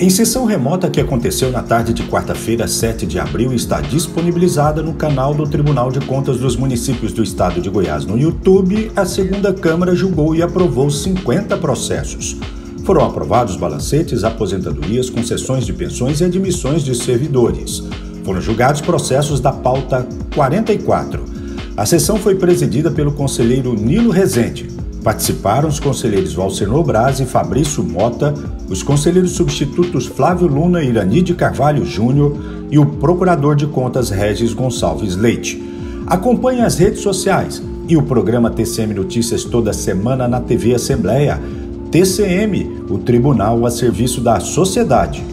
Em sessão remota que aconteceu na tarde de quarta-feira, 7 de abril, está disponibilizada no canal do Tribunal de Contas dos Municípios do Estado de Goiás no YouTube, a segunda Câmara julgou e aprovou 50 processos. Foram aprovados balancetes, aposentadorias, concessões de pensões e admissões de servidores. Foram julgados processos da pauta 44. A sessão foi presidida pelo conselheiro Nilo Rezende. Participaram os conselheiros Valcernor Braz e Fabrício Mota, os conselheiros substitutos Flávio Luna e Irani de Carvalho Júnior e o procurador de contas Regis Gonçalves Leite. Acompanhe as redes sociais e o programa TCM Notícias toda semana na TV Assembleia. TCM, o Tribunal a serviço da sociedade.